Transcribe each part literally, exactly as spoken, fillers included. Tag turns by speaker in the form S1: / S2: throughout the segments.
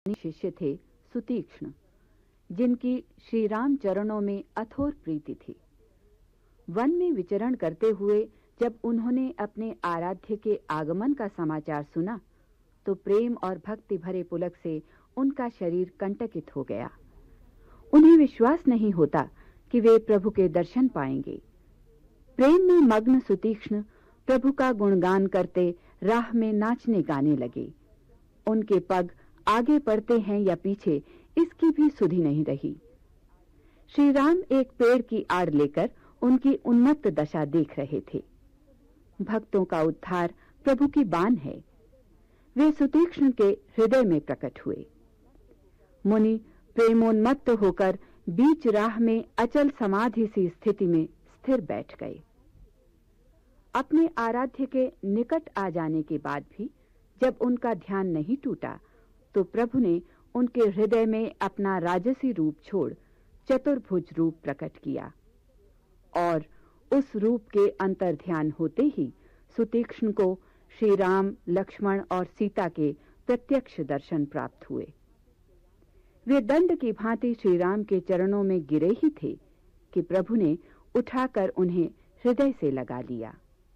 S1: शिष्य थे सुतीक्ष्ण, जिनकी श्री राम चरणों में अथोर प्रीति थी। वन में विचरण करते हुए जब उन्होंने अपने आराध्य के आगमन का समाचार सुना तो प्रेम और भक्ति भरे पुलक से उनका शरीर कंटकित हो गया। उन्हें विश्वास नहीं होता कि वे प्रभु के दर्शन पाएंगे। प्रेम में मग्न सुतीक्ष्ण प्रभु का गुणगान करते राह में नाचने गाने लगे। उनके पग आगे पड़ते हैं या पीछे, इसकी भी सुधि नहीं रही। श्री राम एक पेड़ की आड़ लेकर उनकी उन्मत्त दशा देख रहे थे। भक्तों का उद्धार प्रभु की बान है। वे सुतीक्ष्ण के हृदय में प्रकट हुए। मुनि प्रेमोन्मत्त होकर बीच राह में अचल समाधि सी स्थिति में स्थिर बैठ गए। अपने आराध्य के निकट आ जाने के बाद भी जब उनका ध्यान नहीं टूटा तो प्रभु ने उनके हृदय में अपना राजसी रूप छोड़ चतुर्भुज रूप प्रकट किया और उस रूप के अंतर ध्यान होते ही सुतीक्ष्ण को श्री राम, लक्ष्मण और सीता के प्रत्यक्ष दर्शन प्राप्त हुए। वे दंड की भांति श्री राम के चरणों में गिरे ही थे कि प्रभु ने उठाकर उन्हें हृदय से लगा लिया।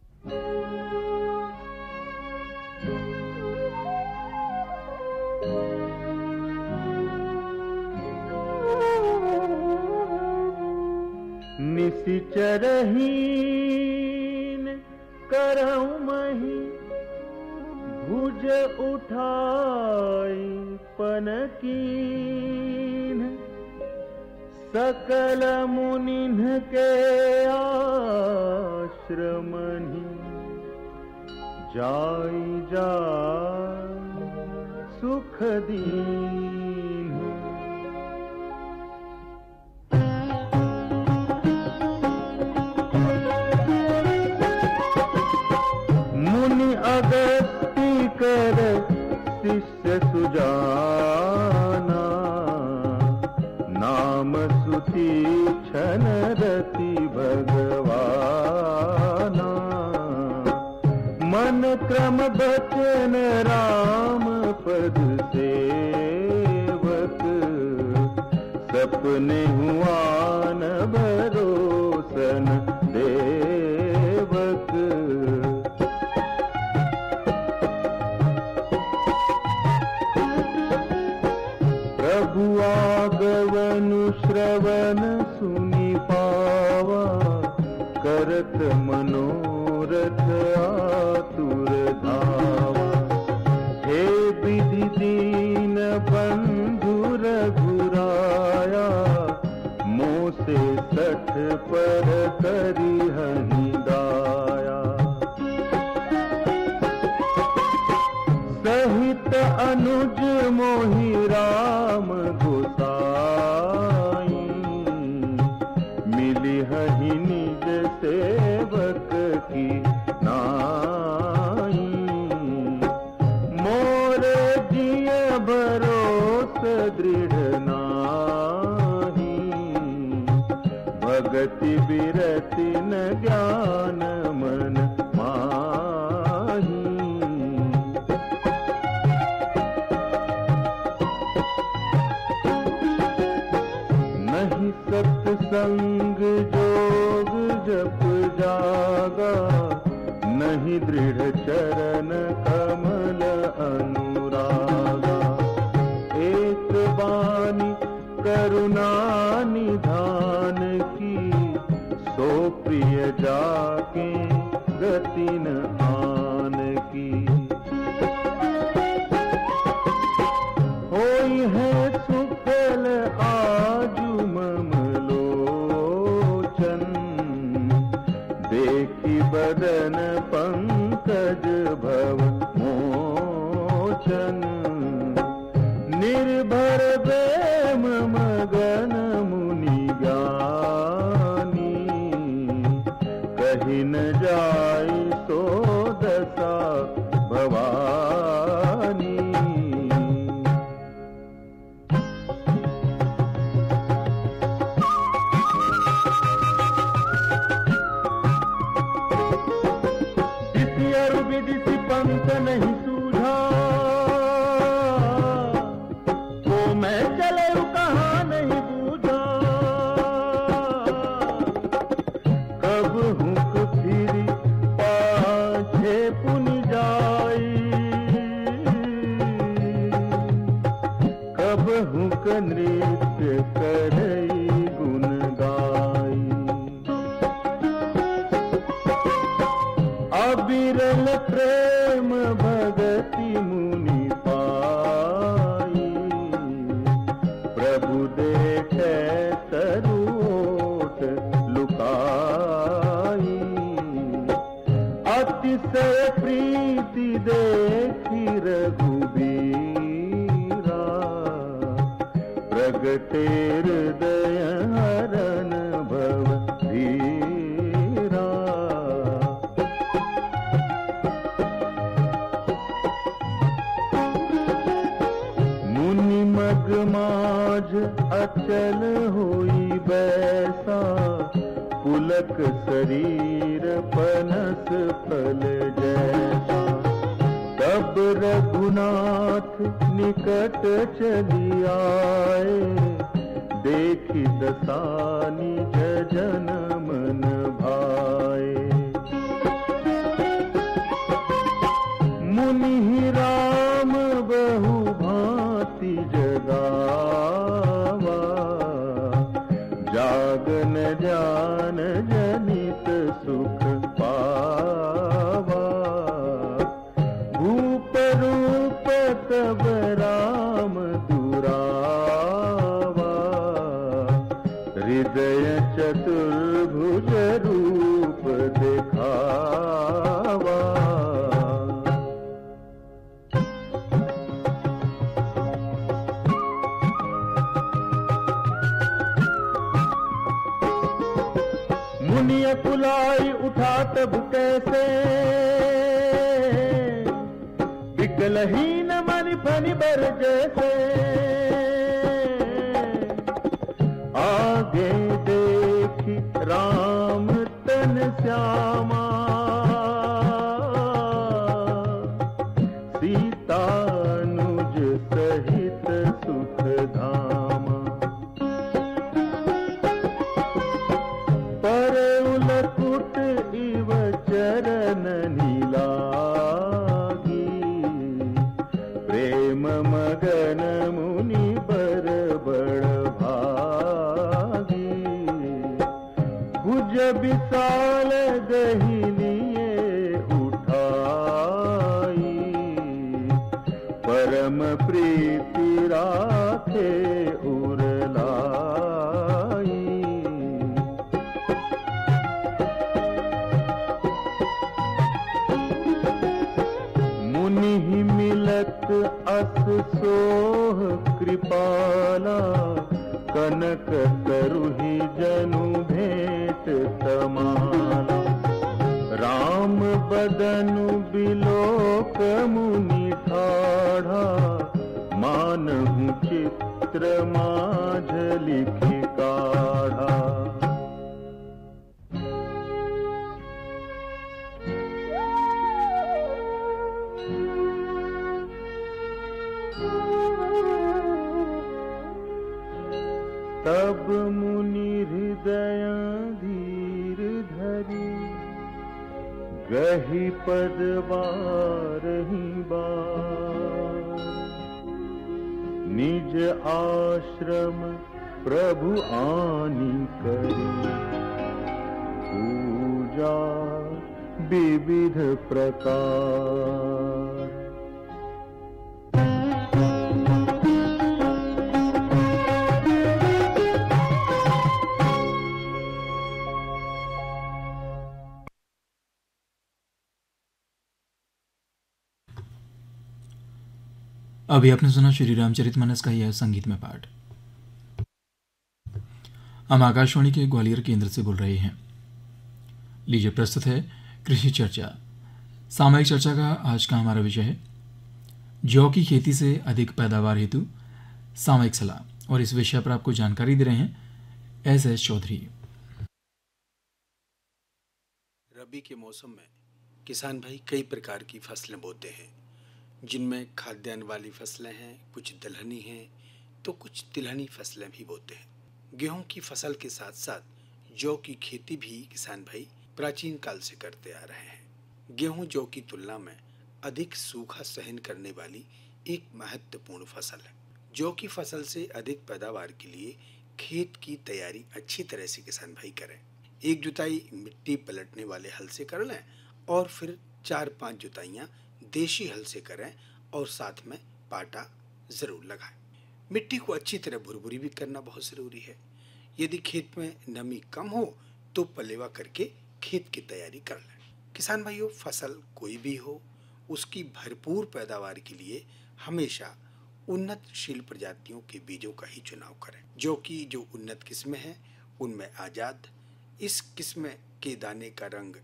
S2: निसिचरहीन करऊं मही भुज उठाई पनकीन सकल मुनिन के आश्रमनि जाई जाई सुख दीन। मुनि अगस्ती कर शिष्य सुजाना नाम सुतीक्ष्ण रति भगवाना। मन क्रम बचन राम पद सेवक सपने हुआ न भरोसन देवक। प्रभु आगवनु श्रवण सुनि पावा करत मनोरथ आतुर धावा। हे विधि दीन बंधु रघुराया मोसे सठ पर करी हनि दाया। सहित अनुज मोहि राम गोसाई मिली हहि निज सेवक की नाई। मोर जिय भरोस दृढ़ नाहि भगति विरति न ज्ञान मन माही। नहीं सत्संग जोग जप जागा नहीं दृढ़ चरण कमल अनुरागा। एक बानी करुणा निधान की सो प्रिय जाके गति न आन की। होई है सुफल आजु मम लोचन देखी बदन पंकज भव मोचन। निर्भर प्रेम मगन मुनि ज्ञानी कहीं न जाई सो दशा भवानी। विधि पंथ नहीं सूझा हुक नृत्य करई गुण गाई। अविरल प्रेम भगति मुनि पाई, प्रभु देखे तरुओट लुकाई। अतिशय प्रीति देखी रघुबीरा, प्रगटे हृदय हरन भव धीरा। मुनि मग माझ अचल होई बैसा, पुलक शरीर पनस फल जैसा। तब रघुनाथ निकट चली आए, देखी दसानी जन मन भाए। मुनि राम बहु भांति जगावा, जागन जान जनित सुख पावा। भूप रूप तब राम दुरावा, हृदय चतुर्भुज रूप दिखावा। मुनि अकुलाई उठा तब कैसे, विकलहीन मनि फनि बर जैसे। आगे देखी राम तन श्यामा, सीतानुज सहित सुख धामा। पर उलकुट इव चरण लागी, प्रेम मगन मुनि बर बड़ भागी। भुज विशाल गहिनिये उठाई, परम प्रीति राखे उर लाई। मुनि मिलत अस सोह कृपाला, कनक तरुहि जनु भेंट तमाला। राम बदनु बिलोक मुनि ठाढ़ा, मानहु चित्र माझ लिखि काढ़ा। तब मुनि हृदय धीर धरी, गहि पद बारहि बार। निज आश्रम प्रभु आनि करी, पूजा विविध प्रकार।
S3: अभी आपने सुना श्री रामचरितमानस का यह संगीत में पाठ। हम आकाशवाणी के ग्वालियर केंद्र से बोल रहे हैं। लीजिए प्रस्तुत है कृषि चर्चा। सामयिक चर्चा का आज का हमारा विषय है जौ की खेती से अधिक पैदावार हेतु सामयिक सलाह, और इस विषय पर आपको जानकारी दे रहे हैं एस एस चौधरी।
S4: रबी के मौसम में किसान भाई कई प्रकार की फसलें बोते हैं, जिनमें खाद्यान्न वाली फसलें हैं, कुछ दलहनी हैं, तो कुछ तिलहनी फसलें भी बोते हैं। गेहूं की फसल के साथ साथ जौ की खेती भी किसान भाई प्राचीन काल से करते आ रहे हैं। गेहूं जौ की तुलना में अधिक सूखा सहन करने वाली एक महत्वपूर्ण फसल है। जौ की फसल से अधिक पैदावार के लिए खेत की तैयारी अच्छी तरह से किसान भाई करें। एक जुताई मिट्टी पलटने वाले हल से कर लें और फिर चार पांच जुताइयां देशी हल से करें और साथ में पाटा जरूर लगाएं। मिट्टी को अच्छी तरह भुरभुरी भी करना बहुत जरूरी है। यदि खेत में नमी कम हो तो पलेवा करके खेत की तैयारी कर लें। किसान भाइयों, फसल कोई भी हो, उसकी भरपूर पैदावार के लिए हमेशा उन्नतशील प्रजातियों के बीजों का ही चुनाव करें। जो कि जो उन्नत किस्में हैं उनमें आजाद, इस किस्म के दाने का रंग